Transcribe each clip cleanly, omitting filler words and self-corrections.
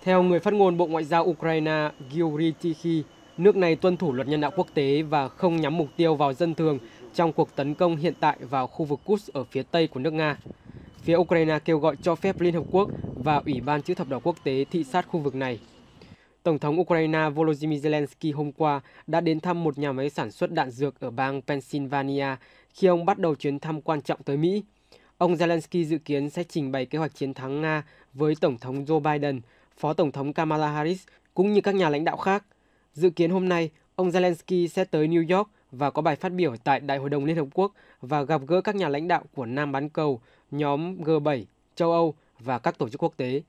Theo người phát ngôn Bộ Ngoại giao Ukraine Gyuri Tikhy, nước này tuân thủ luật nhân đạo quốc tế và không nhắm mục tiêu vào dân thường trong cuộc tấn công hiện tại vào khu vực Kursk ở phía tây của nước Nga. Phía Ukraine kêu gọi cho phép Liên Hợp Quốc và Ủy ban Chữ thập đỏ quốc tế thị sát khu vực này. Tổng thống Ukraine Volodymyr Zelensky hôm qua đã đến thăm một nhà máy sản xuất đạn dược ở bang Pennsylvania khi ông bắt đầu chuyến thăm quan trọng tới Mỹ. Ông Zelensky dự kiến sẽ trình bày kế hoạch chiến thắng Nga với Tổng thống Joe Biden, Phó Tổng thống Kamala Harris cũng như các nhà lãnh đạo khác. Dự kiến hôm nay, ông Zelensky sẽ tới New York và có bài phát biểu tại Đại hội đồng Liên Hợp Quốc và gặp gỡ các nhà lãnh đạo của Nam bán cầu, nhóm G7, châu Âu và các tổ chức quốc tế.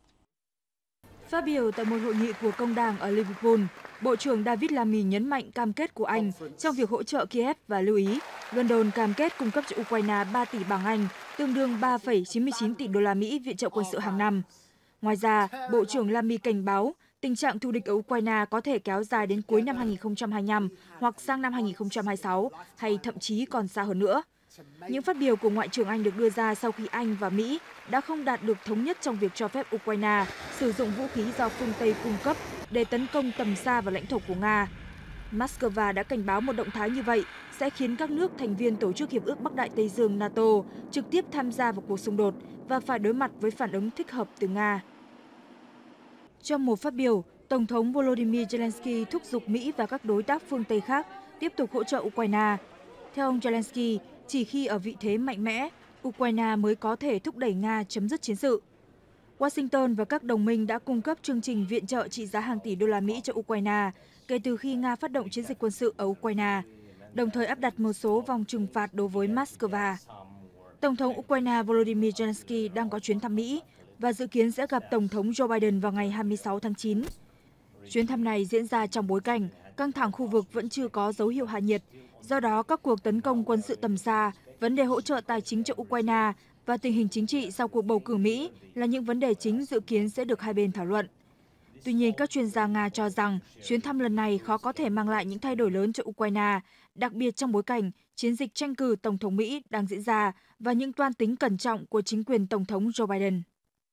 Phát biểu tại một hội nghị của công đảng ở Liverpool, Bộ trưởng David Lammy nhấn mạnh cam kết của Anh trong việc hỗ trợ Kiev và lưu ý London cam kết cung cấp cho Ukraine 3 tỷ bảng Anh, tương đương 3,99 tỷ đô la Mỹ viện trợ quân sự hàng năm. Ngoài ra, Bộ trưởng Lammy cảnh báo tình trạng thù địch ở Ukraine có thể kéo dài đến cuối năm 2025 hoặc sang năm 2026 hay thậm chí còn xa hơn nữa. Những phát biểu của Ngoại trưởng Anh được đưa ra sau khi Anh và Mỹ đã không đạt được thống nhất trong việc cho phép Ukraine sử dụng vũ khí do phương Tây cung cấp để tấn công tầm xa vào lãnh thổ của Nga. Moscow đã cảnh báo một động thái như vậy sẽ khiến các nước thành viên Tổ chức Hiệp ước Bắc Đại Tây Dương NATO trực tiếp tham gia vào cuộc xung đột và phải đối mặt với phản ứng thích hợp từ Nga. Trong một phát biểu, Tổng thống Volodymyr Zelensky thúc giục Mỹ và các đối tác phương Tây khác tiếp tục hỗ trợ Ukraine. Theo ông Zelensky, chỉ khi ở vị thế mạnh mẽ, Ukraine mới có thể thúc đẩy Nga chấm dứt chiến sự. Washington và các đồng minh đã cung cấp chương trình viện trợ trị giá hàng tỷ đô la Mỹ cho Ukraine kể từ khi Nga phát động chiến dịch quân sự ở Ukraine, đồng thời áp đặt một số vòng trừng phạt đối với Moscow. Tổng thống Ukraine Volodymyr Zelensky đang có chuyến thăm Mỹ và dự kiến sẽ gặp Tổng thống Joe Biden vào ngày 26 tháng 9. Chuyến thăm này diễn ra trong bối cảnh căng thẳng khu vực vẫn chưa có dấu hiệu hạ nhiệt. Do đó, các cuộc tấn công quân sự tầm xa, vấn đề hỗ trợ tài chính cho Ukraine và tình hình chính trị sau cuộc bầu cử Mỹ là những vấn đề chính dự kiến sẽ được hai bên thảo luận. Tuy nhiên, các chuyên gia Nga cho rằng chuyến thăm lần này khó có thể mang lại những thay đổi lớn cho Ukraine, đặc biệt trong bối cảnh chiến dịch tranh cử Tổng thống Mỹ đang diễn ra và những toan tính cẩn trọng của chính quyền Tổng thống Joe Biden.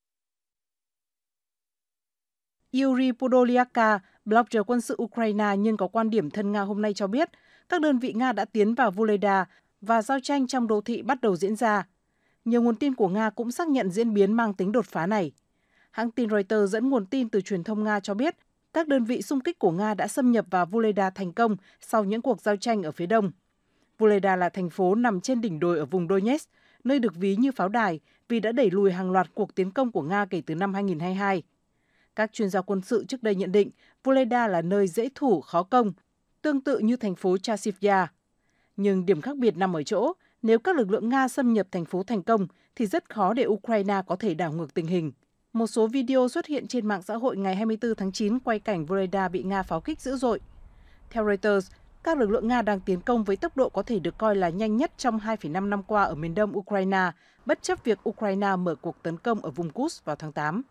Yuri Podolyak, blogger quân sự Ukraine nhưng có quan điểm thân Nga hôm nay cho biết các đơn vị Nga đã tiến vào Vuhledar và giao tranh trong đô thị bắt đầu diễn ra. Nhiều nguồn tin của Nga cũng xác nhận diễn biến mang tính đột phá này. Hãng tin Reuters dẫn nguồn tin từ truyền thông Nga cho biết các đơn vị xung kích của Nga đã xâm nhập vào Vuhledar thành công sau những cuộc giao tranh ở phía đông. Vuhledar là thành phố nằm trên đỉnh đồi ở vùng Donetsk, nơi được ví như pháo đài vì đã đẩy lùi hàng loạt cuộc tiến công của Nga kể từ năm 2022. Các chuyên gia quân sự trước đây nhận định Vuhledar là nơi dễ thủ khó công, tương tự như thành phố Chasiv-Yar. Nhưng điểm khác biệt nằm ở chỗ, nếu các lực lượng Nga xâm nhập thành phố thành công thì rất khó để Ukraine có thể đảo ngược tình hình. Một số video xuất hiện trên mạng xã hội ngày 24 tháng 9 quay cảnh Vuhledar bị Nga pháo kích dữ dội. Theo Reuters, các lực lượng Nga đang tiến công với tốc độ có thể được coi là nhanh nhất trong 2,5 năm qua ở miền đông Ukraine, bất chấp việc Ukraine mở cuộc tấn công ở vùng Kursk vào tháng 8.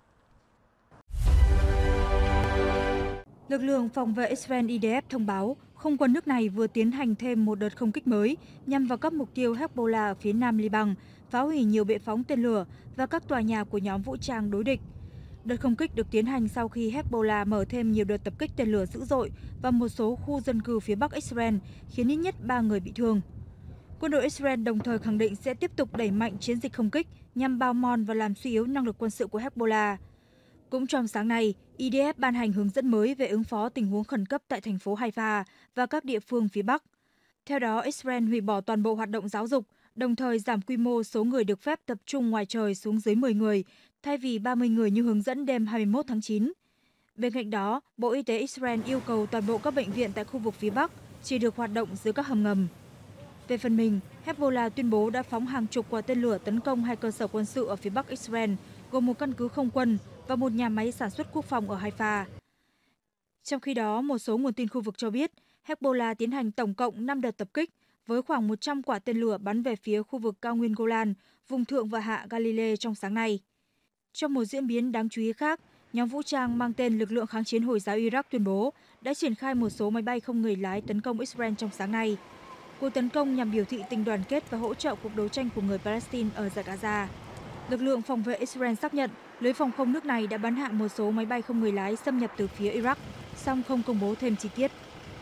Lực lượng phòng vệ Israel IDF thông báo không quân nước này vừa tiến hành thêm một đợt không kích mới nhằm vào các mục tiêu Hezbollah ở phía nam Liban, phá hủy nhiều bệ phóng tên lửa và các tòa nhà của nhóm vũ trang đối địch. Đợt không kích được tiến hành sau khi Hezbollah mở thêm nhiều đợt tập kích tên lửa dữ dội vào một số khu dân cư phía bắc Israel, khiến ít nhất 3 người bị thương. Quân đội Israel đồng thời khẳng định sẽ tiếp tục đẩy mạnh chiến dịch không kích nhằm bào mòn và làm suy yếu năng lực quân sự của Hezbollah. Cũng trong sáng nay, IDF ban hành hướng dẫn mới về ứng phó tình huống khẩn cấp tại thành phố Haifa và các địa phương phía Bắc. Theo đó, Israel hủy bỏ toàn bộ hoạt động giáo dục, đồng thời giảm quy mô số người được phép tập trung ngoài trời xuống dưới 10 người, thay vì 30 người như hướng dẫn đêm 21 tháng 9. Bên cạnh đó, Bộ Y tế Israel yêu cầu toàn bộ các bệnh viện tại khu vực phía Bắc chỉ được hoạt động dưới các hầm ngầm. Về phần mình, Hezbollah tuyên bố đã phóng hàng chục quả tên lửa tấn công hai cơ sở quân sự ở phía Bắc Israel, gồm một căn cứ không quân và một nhà máy sản xuất quốc phòng ở Haifa. Trong khi đó, một số nguồn tin khu vực cho biết Hezbollah tiến hành tổng cộng 5 đợt tập kích với khoảng 100 quả tên lửa bắn về phía khu vực cao nguyên Golan, vùng thượng và hạ Galilee trong sáng nay. Trong một diễn biến đáng chú ý khác, nhóm vũ trang mang tên Lực lượng Kháng chiến Hồi giáo Iraq tuyên bố đã triển khai một số máy bay không người lái tấn công Israel trong sáng nay. Cuộc tấn công nhằm biểu thị tình đoàn kết và hỗ trợ cuộc đấu tranh của người Palestine ở Dải Gaza. Lực lượng phòng vệ Israel xác nhận lưới phòng không nước này đã bắn hạ một số máy bay không người lái xâm nhập từ phía Iraq, song không công bố thêm chi tiết.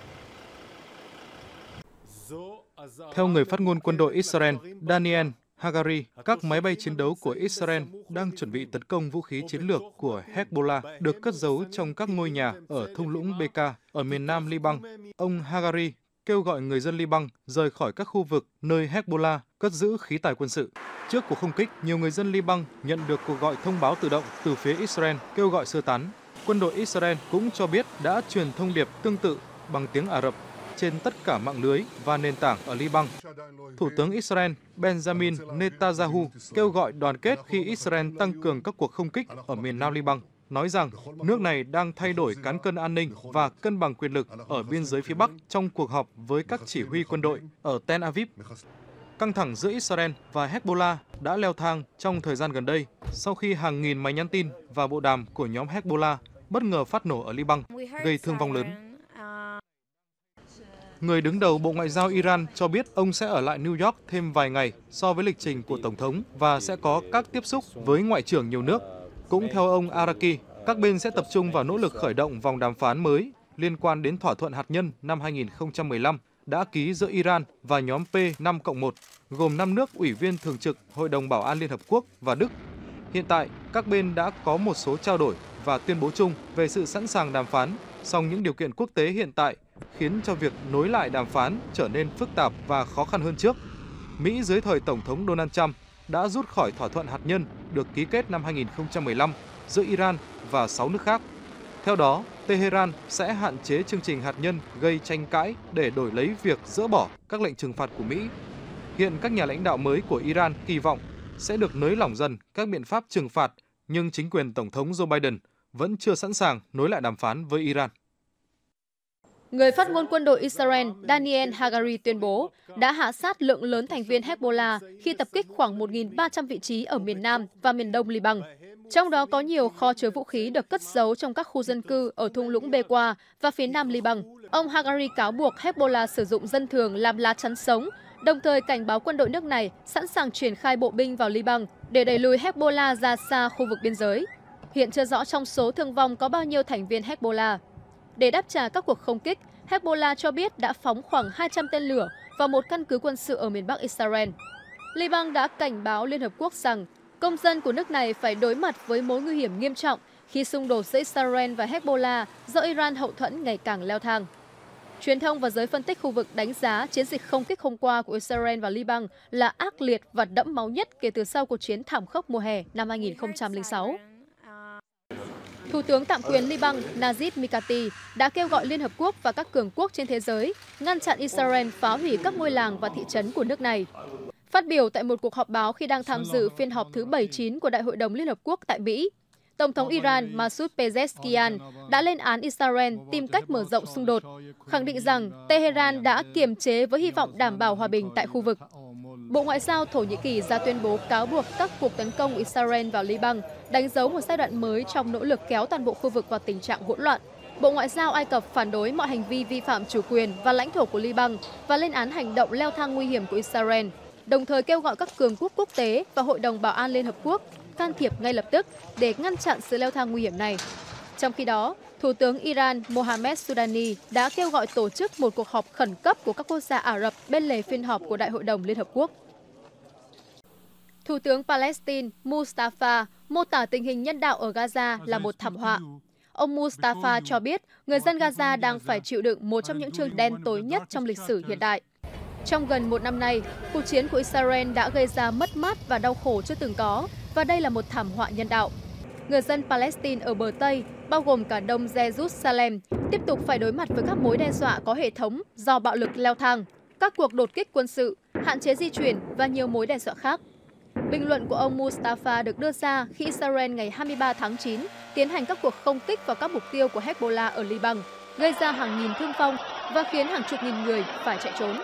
Theo người phát ngôn quân đội Israel, Daniel Hagari, các máy bay chiến đấu của Israel đang chuẩn bị tấn công vũ khí chiến lược của Hezbollah được cất giấu trong các ngôi nhà ở thung lũng Bekaa ở miền nam Liban. Ông Hagari kêu gọi người dân Liban rời khỏi các khu vực nơi Hezbollah cất giữ khí tài quân sự. Trước cuộc không kích, nhiều người dân Liban nhận được cuộc gọi thông báo tự động từ phía Israel kêu gọi sơ tán. Quân đội Israel cũng cho biết đã truyền thông điệp tương tự bằng tiếng Ả Rập trên tất cả mạng lưới và nền tảng ở Liban. Thủ tướng Israel Benjamin Netanyahu kêu gọi đoàn kết khi Israel tăng cường các cuộc không kích ở miền nam Liban, nói rằng nước này đang thay đổi cán cân an ninh và cân bằng quyền lực ở biên giới phía Bắc trong cuộc họp với các chỉ huy quân đội ở Tel Aviv. Căng thẳng giữa Israel và Hezbollah đã leo thang trong thời gian gần đây sau khi hàng nghìn máy nhắn tin và bộ đàm của nhóm Hezbollah bất ngờ phát nổ ở Liban, gây thương vong lớn. Người đứng đầu Bộ Ngoại giao Iran cho biết ông sẽ ở lại New York thêm vài ngày so với lịch trình của Tổng thống và sẽ có các tiếp xúc với ngoại trưởng nhiều nước. Cũng theo ông Araki, các bên sẽ tập trung vào nỗ lực khởi động vòng đàm phán mới liên quan đến thỏa thuận hạt nhân năm 2015 đã ký giữa Iran và nhóm P5+1, gồm 5 nước ủy viên thường trực Hội đồng Bảo an Liên Hợp Quốc và Đức. Hiện tại, các bên đã có một số trao đổi và tuyên bố chung về sự sẵn sàng đàm phán, song những điều kiện quốc tế hiện tại khiến cho việc nối lại đàm phán trở nên phức tạp và khó khăn hơn trước. Mỹ dưới thời Tổng thống Donald Trump đã rút khỏi thỏa thuận hạt nhân được ký kết năm 2015 giữa Iran và 6 nước khác. Theo đó, Tehran sẽ hạn chế chương trình hạt nhân gây tranh cãi để đổi lấy việc dỡ bỏ các lệnh trừng phạt của Mỹ. Hiện các nhà lãnh đạo mới của Iran kỳ vọng sẽ được nới lỏng dần các biện pháp trừng phạt, nhưng chính quyền Tổng thống Joe Biden vẫn chưa sẵn sàng nối lại đàm phán với Iran. Người phát ngôn quân đội Israel Daniel Hagari tuyên bố đã hạ sát lượng lớn thành viên Hezbollah khi tập kích khoảng 1.300 vị trí ở miền Nam và miền Đông Liban. Trong đó có nhiều kho chứa vũ khí được cất giấu trong các khu dân cư ở thung lũng Bekaa và phía Nam Liban. Ông Hagari cáo buộc Hezbollah sử dụng dân thường làm lá chắn sống, đồng thời cảnh báo quân đội nước này sẵn sàng triển khai bộ binh vào Liban để đẩy lùi Hezbollah ra xa khu vực biên giới. Hiện chưa rõ trong số thương vong có bao nhiêu thành viên Hezbollah. Để đáp trả các cuộc không kích, Hezbollah cho biết đã phóng khoảng 200 tên lửa vào một căn cứ quân sự ở miền Bắc Israel. Liban đã cảnh báo Liên Hợp Quốc rằng công dân của nước này phải đối mặt với mối nguy hiểm nghiêm trọng khi xung đột giữa Israel và Hezbollah do Iran hậu thuẫn ngày càng leo thang. Truyền thông và giới phân tích khu vực đánh giá chiến dịch không kích hôm qua của Israel vào Liban là ác liệt và đẫm máu nhất kể từ sau cuộc chiến thảm khốc mùa hè năm 2006. Thủ tướng tạm quyền Liban Najib Mikati đã kêu gọi Liên Hợp Quốc và các cường quốc trên thế giới ngăn chặn Israel phá hủy các ngôi làng và thị trấn của nước này. Phát biểu tại một cuộc họp báo khi đang tham dự phiên họp thứ 79 của Đại hội đồng Liên Hợp Quốc tại Mỹ, Tổng thống Iran Masoud Pezeshkian đã lên án Israel tìm cách mở rộng xung đột, khẳng định rằng Tehran đã kiềm chế với hy vọng đảm bảo hòa bình tại khu vực. Bộ Ngoại giao Thổ Nhĩ Kỳ ra tuyên bố cáo buộc các cuộc tấn công Israel vào Liban đánh dấu một giai đoạn mới trong nỗ lực kéo toàn bộ khu vực vào tình trạng hỗn loạn. Bộ Ngoại giao Ai Cập phản đối mọi hành vi vi phạm chủ quyền và lãnh thổ của Liban và lên án hành động leo thang nguy hiểm của Israel, đồng thời kêu gọi các cường quốc quốc tế và Hội đồng Bảo an Liên Hợp Quốc can thiệp ngay lập tức để ngăn chặn sự leo thang nguy hiểm này. Trong khi đó, Thủ tướng Iran Mohammed Soudani đã kêu gọi tổ chức một cuộc họp khẩn cấp của các quốc gia Ả Rập bên lề phiên họp của Đại hội đồng Liên Hợp Quốc. Thủ tướng Palestine Mustafa mô tả tình hình nhân đạo ở Gaza là một thảm họa. Ông Mustafa cho biết người dân Gaza đang phải chịu đựng một trong những chương đen tối nhất trong lịch sử hiện đại. Trong gần một năm nay, cuộc chiến của Israel đã gây ra mất mát và đau khổ chưa từng có, và đây là một thảm họa nhân đạo. Người dân Palestine ở bờ Tây, bao gồm cả Đông Jerusalem, tiếp tục phải đối mặt với các mối đe dọa có hệ thống do bạo lực leo thang, các cuộc đột kích quân sự, hạn chế di chuyển và nhiều mối đe dọa khác. Bình luận của ông Mustafa được đưa ra khi Israel ngày 23 tháng 9 tiến hành các cuộc không kích vào các mục tiêu của Hezbollah ở Liban, gây ra hàng nghìn thương vong và khiến hàng chục nghìn người phải chạy trốn.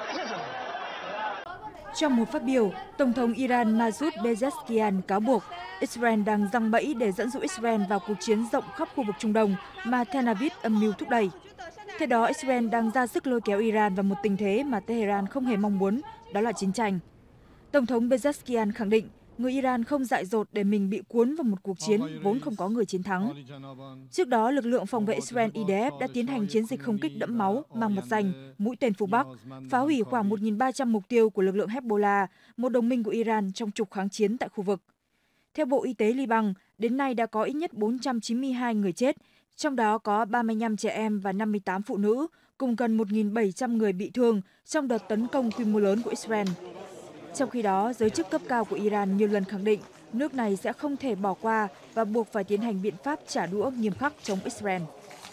Trong một phát biểu, Tổng thống Iran Masoud Pezeshkian cáo buộc Israel đang giăng bẫy để dẫn dụ Israel vào cuộc chiến rộng khắp khu vực Trung Đông mà Tel Aviv âm mưu thúc đẩy. Theo đó, Israel đang ra sức lôi kéo Iran vào một tình thế mà Tehran không hề mong muốn, đó là chiến tranh. Tổng thống Pezeshkian khẳng định người Iran không dại dột để mình bị cuốn vào một cuộc chiến vốn không có người chiến thắng. Trước đó, lực lượng phòng vệ Israel IDF đã tiến hành chiến dịch không kích đẫm máu mang mật danh mũi tên phương Bắc, phá hủy khoảng 1.300 mục tiêu của lực lượng Hezbollah, một đồng minh của Iran trong trục kháng chiến tại khu vực. Theo Bộ Y tế Liban, đến nay đã có ít nhất 492 người chết, trong đó có 35 trẻ em và 58 phụ nữ, cùng gần 1.700 người bị thương trong đợt tấn công quy mô lớn của Israel. Trong khi đó, giới chức cấp cao của Iran nhiều lần khẳng định nước này sẽ không thể bỏ qua và buộc phải tiến hành biện pháp trả đũa nghiêm khắc chống Israel.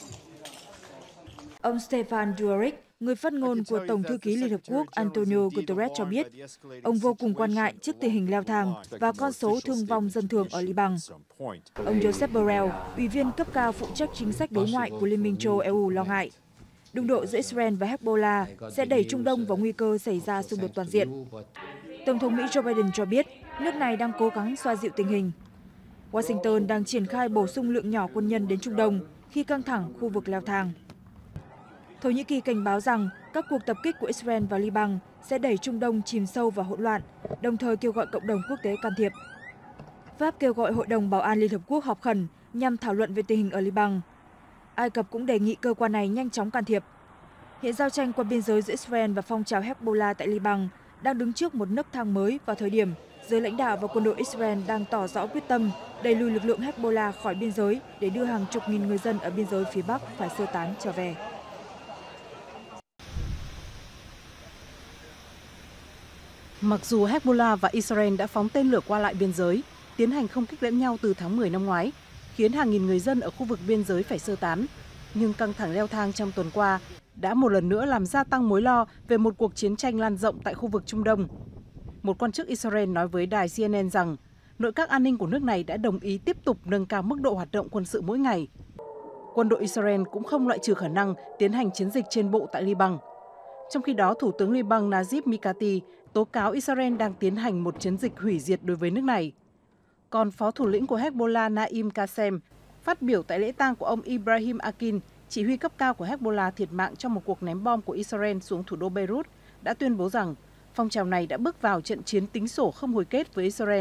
Ông Stefan Dujarric, người phát ngôn của Tổng thư ký Liên Hợp Quốc Antonio Guterres cho biết, ông vô cùng quan ngại trước tình hình leo thang và con số thương vong dân thường ở Liban. Ông Josep Borrell, ủy viên cấp cao phụ trách chính sách đối ngoại của Liên minh châu EU lo ngại, đụng độ giữa Israel và Hezbollah sẽ đẩy Trung Đông vào nguy cơ xảy ra xung đột toàn diện. Tổng thống Mỹ Joe Biden cho biết nước này đang cố gắng xoa dịu tình hình. Washington đang triển khai bổ sung lượng nhỏ quân nhân đến Trung Đông khi căng thẳng khu vực leo thang. Thổ Nhĩ Kỳ cảnh báo rằng các cuộc tập kích của Israel vào Liban sẽ đẩy Trung Đông chìm sâu vào hỗn loạn, đồng thời kêu gọi cộng đồng quốc tế can thiệp. Pháp kêu gọi Hội đồng Bảo an Liên Hợp Quốc họp khẩn nhằm thảo luận về tình hình ở Liban. Ai Cập cũng đề nghị cơ quan này nhanh chóng can thiệp. Hiện giao tranh qua biên giới giữa Israel và phong trào Hezbollah tại Liban đang đứng trước một nấc thang mới vào thời điểm giới lãnh đạo và quân đội Israel đang tỏ rõ quyết tâm đẩy lùi lực lượng Hezbollah khỏi biên giới để đưa hàng chục nghìn người dân ở biên giới phía Bắc phải sơ tán trở về. Mặc dù Hezbollah và Israel đã phóng tên lửa qua lại biên giới, tiến hành không kích lẫn nhau từ tháng 10 năm ngoái, khiến hàng nghìn người dân ở khu vực biên giới phải sơ tán, nhưng căng thẳng leo thang trong tuần qua đã một lần nữa làm gia tăng mối lo về một cuộc chiến tranh lan rộng tại khu vực Trung Đông. Một quan chức Israel nói với đài CNN rằng nội các an ninh của nước này đã đồng ý tiếp tục nâng cao mức độ hoạt động quân sự mỗi ngày. Quân đội Israel cũng không loại trừ khả năng tiến hành chiến dịch trên bộ tại Liban. Trong khi đó, Thủ tướng Liban Najib Mikati tố cáo Israel đang tiến hành một chiến dịch hủy diệt đối với nước này. Còn Phó thủ lĩnh của Hezbollah Naim Qassem phát biểu tại lễ tang của ông Ibrahim Akin, chỉ huy cấp cao của Hezbollah thiệt mạng trong một cuộc ném bom của Israel xuống thủ đô Beirut, đã tuyên bố rằng phong trào này đã bước vào trận chiến tính sổ không hồi kết với Israel.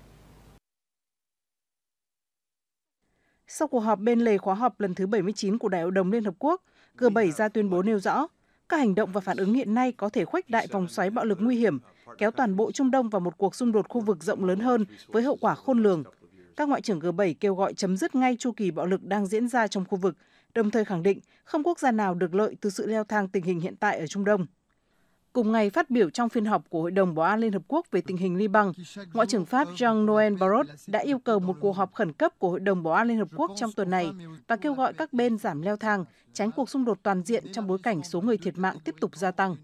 Sau cuộc họp bên lề khóa họp lần thứ 79 của Đại hội đồng Liên Hợp Quốc, G7 ra tuyên bố nêu rõ, các hành động và phản ứng hiện nay có thể khuếch đại vòng xoáy bạo lực nguy hiểm, kéo toàn bộ Trung Đông vào một cuộc xung đột khu vực rộng lớn hơn với hậu quả khôn lường. Các ngoại trưởng G7 kêu gọi chấm dứt ngay chu kỳ bạo lực đang diễn ra trong khu vực, đồng thời khẳng định không quốc gia nào được lợi từ sự leo thang tình hình hiện tại ở Trung Đông. Cùng ngày phát biểu trong phiên họp của Hội đồng Bảo an Liên Hợp Quốc về tình hình Liban, Ngoại trưởng Pháp Jean-Noël Barrot đã yêu cầu một cuộc họp khẩn cấp của Hội đồng Bảo an Liên Hợp Quốc trong tuần này và kêu gọi các bên giảm leo thang, tránh cuộc xung đột toàn diện trong bối cảnh số người thiệt mạng tiếp tục gia tăng.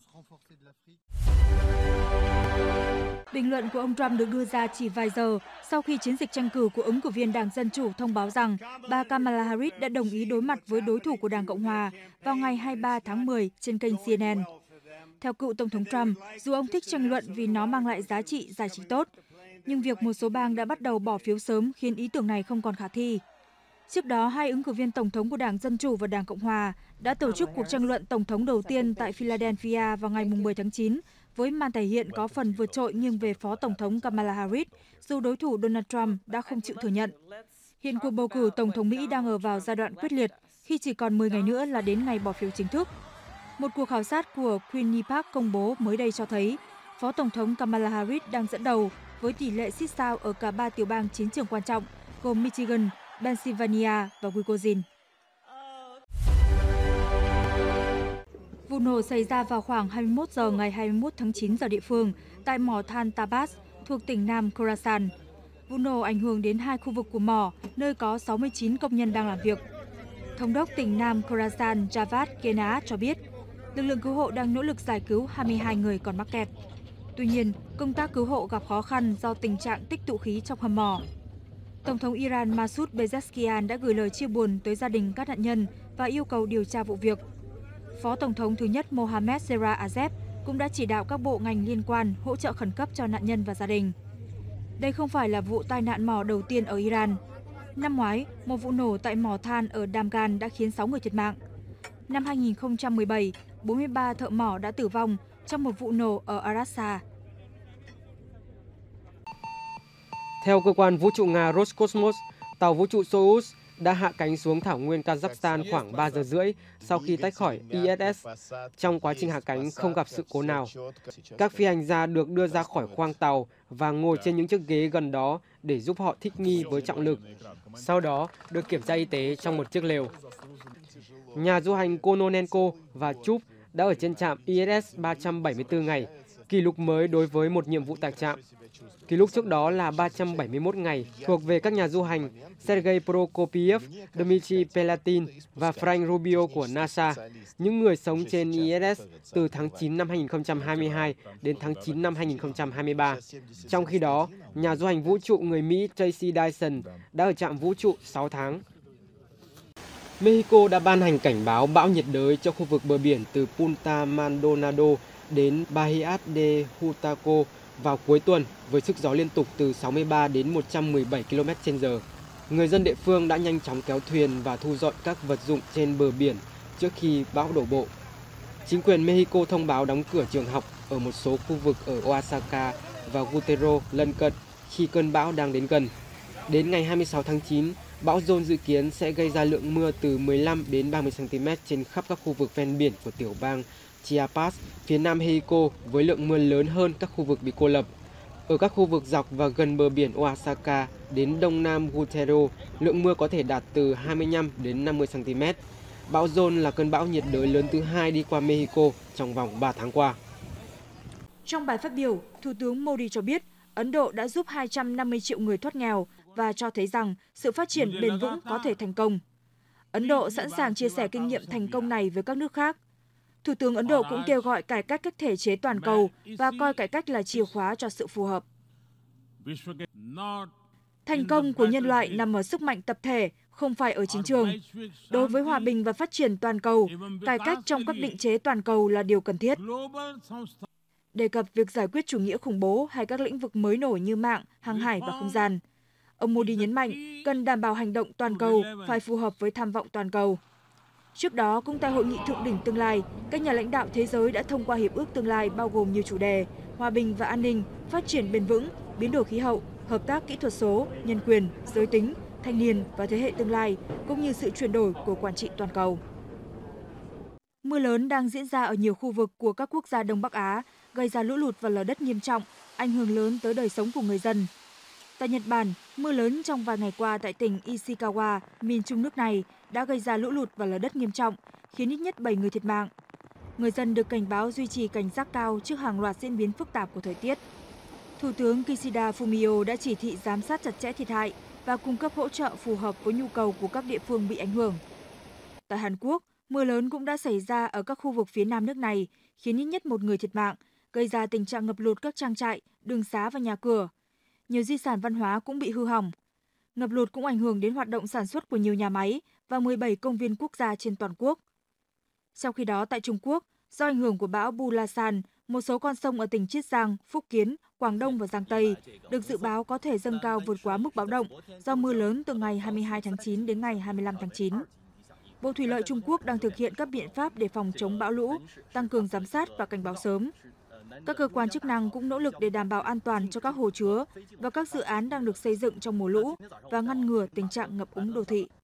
Bình luận của ông Trump được đưa ra chỉ vài giờ sau khi chiến dịch tranh cử của ứng cử viên Đảng Dân Chủ thông báo rằng bà Kamala Harris đã đồng ý đối mặt với đối thủ của Đảng Cộng Hòa vào ngày 23 tháng 10 trên kênh CNN. Theo cựu Tổng thống Trump, dù ông thích tranh luận vì nó mang lại giá trị giải trí tốt, nhưng việc một số bang đã bắt đầu bỏ phiếu sớm khiến ý tưởng này không còn khả thi. Trước đó, hai ứng cử viên Tổng thống của Đảng Dân Chủ và Đảng Cộng Hòa đã tổ chức cuộc tranh luận Tổng thống đầu tiên tại Philadelphia vào ngày 10 tháng 9, với màn thể hiện có phần vượt trội nghiêng về Phó Tổng thống Kamala Harris, dù đối thủ Donald Trump đã không chịu thừa nhận. Hiện cuộc bầu cử Tổng thống Mỹ đang ở vào giai đoạn quyết liệt, khi chỉ còn 10 ngày nữa là đến ngày bỏ phiếu chính thức. Một cuộc khảo sát của Queeney Park công bố mới đây cho thấy Phó Tổng thống Kamala Harris đang dẫn đầu với tỷ lệ xít sao ở cả 3 tiểu bang chiến trường quan trọng gồm Michigan, Pennsylvania và Wisconsin. Vụ nổ xảy ra vào khoảng 21 giờ ngày 21 tháng 9 giờ địa phương tại mỏ than Tabas thuộc tỉnh Nam Khorasan. Vụ nổ ảnh hưởng đến hai khu vực của mỏ, nơi có 69 công nhân đang làm việc. Thống đốc tỉnh Nam Khorasan Javad Kenaat cho biết, lực lượng cứu hộ đang nỗ lực giải cứu 22 người còn mắc kẹt. Tuy nhiên, công tác cứu hộ gặp khó khăn do tình trạng tích tụ khí trong hầm mỏ. Tổng thống Iran Masoud Pezeshkian đã gửi lời chia buồn tới gia đình các nạn nhân và yêu cầu điều tra vụ việc. Phó Tổng thống thứ nhất Mohammad Zera Azeb cũng đã chỉ đạo các bộ ngành liên quan hỗ trợ khẩn cấp cho nạn nhân và gia đình. Đây không phải là vụ tai nạn mỏ đầu tiên ở Iran. Năm ngoái, một vụ nổ tại mỏ than ở Damgan đã khiến 6 người thiệt mạng. Năm 2017, 43 thợ mỏ đã tử vong trong một vụ nổ ở Arasha. Theo cơ quan vũ trụ Nga Roscosmos, tàu vũ trụ Soyuz đã hạ cánh xuống thảo nguyên Kazakhstan khoảng 3 giờ rưỡi sau khi tách khỏi ISS. Trong quá trình hạ cánh không gặp sự cố nào. Các phi hành gia được đưa ra khỏi khoang tàu và ngồi trên những chiếc ghế gần đó để giúp họ thích nghi với trọng lực. Sau đó được kiểm tra y tế trong một chiếc lều. Nhà du hành Kononenko và Chup đã ở trên trạm ISS 374 ngày, kỷ lục mới đối với một nhiệm vụ tại trạm. Kỷ lục trước đó là 371 ngày thuộc về các nhà du hành Sergei Prokopyev, Dmitry Pelatin và Frank Rubio của NASA, những người sống trên ISS từ tháng 9 năm 2022 đến tháng 9 năm 2023. Trong khi đó, nhà du hành vũ trụ người Mỹ Tracy Dyson đã ở trạm vũ trụ 6 tháng. Mexico đã ban hành cảnh báo bão nhiệt đới cho khu vực bờ biển từ Punta Maldonado đến Bahía de Hutaco vào cuối tuần với sức gió liên tục từ 63 đến 117 km/h. Người dân địa phương đã nhanh chóng kéo thuyền và thu dọn các vật dụng trên bờ biển trước khi bão đổ bộ. Chính quyền Mexico thông báo đóng cửa trường học ở một số khu vực ở Oaxaca và Guerrero lân cận khi cơn bão đang đến gần. Đến ngày 26 tháng 9, bão John dự kiến sẽ gây ra lượng mưa từ 15 đến 30 cm trên khắp các khu vực ven biển của tiểu bang Chiapas, phía nam Mexico với lượng mưa lớn hơn các khu vực bị cô lập. Ở các khu vực dọc và gần bờ biển Oaxaca đến đông nam Guerrero, lượng mưa có thể đạt từ 25 đến 50 cm. Bão John là cơn bão nhiệt đới lớn thứ hai đi qua Mexico trong vòng 3 tháng qua. Trong bài phát biểu, Thủ tướng Modi cho biết Ấn Độ đã giúp 250 triệu người thoát nghèo và cho thấy rằng sự phát triển bền vững có thể thành công. Ấn Độ sẵn sàng chia sẻ kinh nghiệm thành công này với các nước khác. Thủ tướng Ấn Độ cũng kêu gọi cải cách các thể chế toàn cầu và coi cải cách là chìa khóa cho sự phù hợp. Thành công của nhân loại nằm ở sức mạnh tập thể, không phải ở chính trường. Đối với hòa bình và phát triển toàn cầu, cải cách trong các định chế toàn cầu là điều cần thiết. Đề cập việc giải quyết chủ nghĩa khủng bố hay các lĩnh vực mới nổi như mạng, hàng hải và không gian. Ông Modi nhấn mạnh cần đảm bảo hành động toàn cầu phải phù hợp với tham vọng toàn cầu. Trước đó, cũng tại Hội nghị Thượng đỉnh tương lai, các nhà lãnh đạo thế giới đã thông qua Hiệp ước Tương lai bao gồm nhiều chủ đề, hòa bình và an ninh, phát triển bền vững, biến đổi khí hậu, hợp tác kỹ thuật số, nhân quyền, giới tính, thanh niên và thế hệ tương lai, cũng như sự chuyển đổi của quản trị toàn cầu. Mưa lớn đang diễn ra ở nhiều khu vực của các quốc gia Đông Bắc Á, gây ra lũ lụt và lở đất nghiêm trọng, ảnh hưởng lớn tới đời sống của người dân. Tại Nhật Bản, mưa lớn trong vài ngày qua tại tỉnh Ishikawa, miền trung nước này, đã gây ra lũ lụt và lở đất nghiêm trọng, khiến ít nhất 7 người thiệt mạng. Người dân được cảnh báo duy trì cảnh giác cao trước hàng loạt diễn biến phức tạp của thời tiết. Thủ tướng Kishida Fumio đã chỉ thị giám sát chặt chẽ thiệt hại và cung cấp hỗ trợ phù hợp với nhu cầu của các địa phương bị ảnh hưởng. Tại Hàn Quốc, mưa lớn cũng đã xảy ra ở các khu vực phía nam nước này, khiến ít nhất 1 người thiệt mạng, gây ra tình trạng ngập lụt các trang trại, đường xá và nhà cửa. Nhiều di sản văn hóa cũng bị hư hỏng. Ngập lụt cũng ảnh hưởng đến hoạt động sản xuất của nhiều nhà máy và 17 công viên quốc gia trên toàn quốc. Trong khi đó, tại Trung Quốc, do ảnh hưởng của bão Bulasan, một số con sông ở tỉnh Chiết Giang, Phúc Kiến, Quảng Đông và Giang Tây được dự báo có thể dâng cao vượt quá mức báo động do mưa lớn từ ngày 22 tháng 9 đến ngày 25 tháng 9. Bộ Thủy lợi Trung Quốc đang thực hiện các biện pháp để phòng chống bão lũ, tăng cường giám sát và cảnh báo sớm. Các cơ quan chức năng cũng nỗ lực để đảm bảo an toàn cho các hồ chứa và các dự án đang được xây dựng trong mùa lũ và ngăn ngừa tình trạng ngập úng đô thị.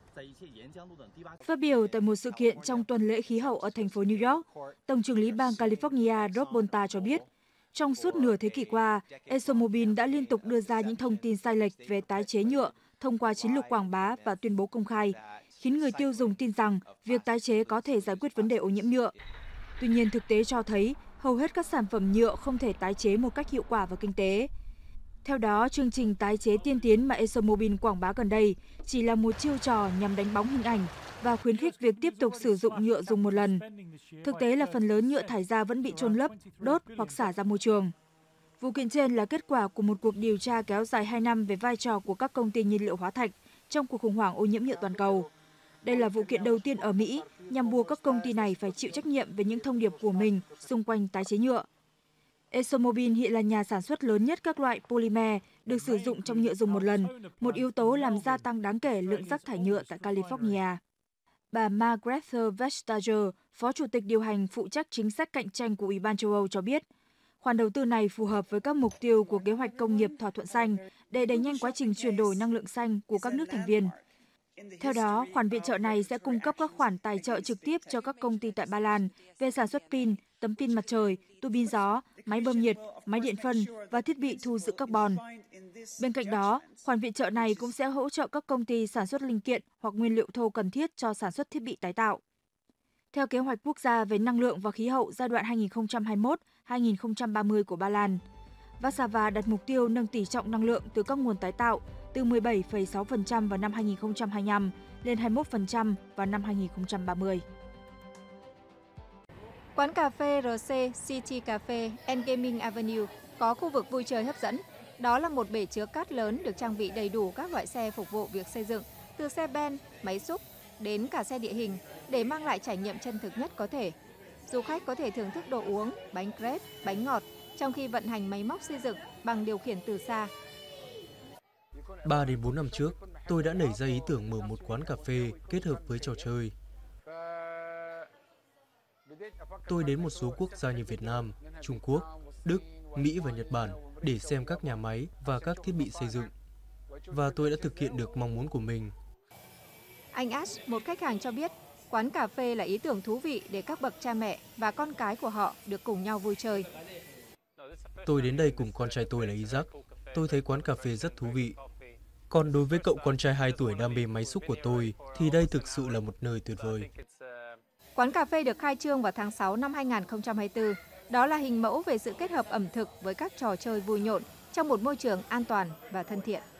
Phát biểu tại một sự kiện trong tuần lễ khí hậu ở thành phố New York, Tổng trưởng lý bang California Rob Bonta cho biết, trong suốt nửa thế kỷ qua, ExxonMobil đã liên tục đưa ra những thông tin sai lệch về tái chế nhựa thông qua chiến lược quảng bá và tuyên bố công khai, khiến người tiêu dùng tin rằng việc tái chế có thể giải quyết vấn đề ô nhiễm nhựa. Tuy nhiên, thực tế cho thấy hầu hết các sản phẩm nhựa không thể tái chế một cách hiệu quả và kinh tế. Theo đó, chương trình tái chế tiên tiến mà ExxonMobil quảng bá gần đây chỉ là một chiêu trò nhằm đánh bóng hình ảnh và khuyến khích việc tiếp tục sử dụng nhựa dùng một lần. Thực tế là phần lớn nhựa thải ra vẫn bị chôn lấp, đốt hoặc xả ra môi trường. Vụ kiện trên là kết quả của một cuộc điều tra kéo dài 2 năm về vai trò của các công ty nhiên liệu hóa thạch trong cuộc khủng hoảng ô nhiễm nhựa toàn cầu. Đây là vụ kiện đầu tiên ở Mỹ nhằm buộc các công ty này phải chịu trách nhiệm về những thông điệp của mình xung quanh tái chế nhựa. ExxonMobil hiện là nhà sản xuất lớn nhất các loại polymer được sử dụng trong nhựa dùng một lần, một yếu tố làm gia tăng đáng kể lượng rác thải nhựa tại California. Bà Margrethe Vestager, Phó Chủ tịch điều hành phụ trách chính sách cạnh tranh của Ủy ban châu Âu cho biết, Khoản đầu tư này phù hợp với các mục tiêu của kế hoạch công nghiệp thỏa thuận xanh để đẩy nhanh quá trình chuyển đổi năng lượng xanh của các nước thành viên. Theo đó, khoản viện trợ này sẽ cung cấp các khoản tài trợ trực tiếp cho các công ty tại Ba Lan về sản xuất pin, tấm pin mặt trời, tua bin gió, máy bơm nhiệt, máy điện phân và thiết bị thu giữ carbon. Bên cạnh đó, khoản viện trợ này cũng sẽ hỗ trợ các công ty sản xuất linh kiện hoặc nguyên liệu thô cần thiết cho sản xuất thiết bị tái tạo. Theo kế hoạch quốc gia về năng lượng và khí hậu giai đoạn 2021-2030 của Ba Lan, Warsaw đặt mục tiêu nâng tỷ trọng năng lượng từ các nguồn tái tạo từ 17,6% vào năm 2025 lên 21% vào năm 2030. Quán cà phê RC City Cafe and Gaming Avenue có khu vực vui chơi hấp dẫn. Đó là một bể chứa cát lớn được trang bị đầy đủ các loại xe phục vụ việc xây dựng, từ xe ben, máy xúc đến cả xe địa hình để mang lại trải nghiệm chân thực nhất có thể. Du khách có thể thưởng thức đồ uống, bánh crepe, bánh ngọt trong khi vận hành máy móc xây dựng bằng điều khiển từ xa. 3 đến 4 năm trước, tôi đã nảy ra ý tưởng mở một quán cà phê kết hợp với trò chơi. Tôi đến một số quốc gia như Việt Nam, Trung Quốc, Đức, Mỹ và Nhật Bản để xem các nhà máy và các thiết bị xây dựng. Và tôi đã thực hiện được mong muốn của mình. Anh Ash, một khách hàng cho biết, quán cà phê là ý tưởng thú vị để các bậc cha mẹ và con cái của họ được cùng nhau vui chơi. Tôi đến đây cùng con trai tôi là Isaac. Tôi thấy quán cà phê rất thú vị. Còn đối với cậu con trai 2 tuổi đam mê máy xúc của tôi, thì đây thực sự là một nơi tuyệt vời. Quán cà phê được khai trương vào tháng 6 năm 2024. Đó là hình mẫu về sự kết hợp ẩm thực với các trò chơi vui nhộn trong một môi trường an toàn và thân thiện.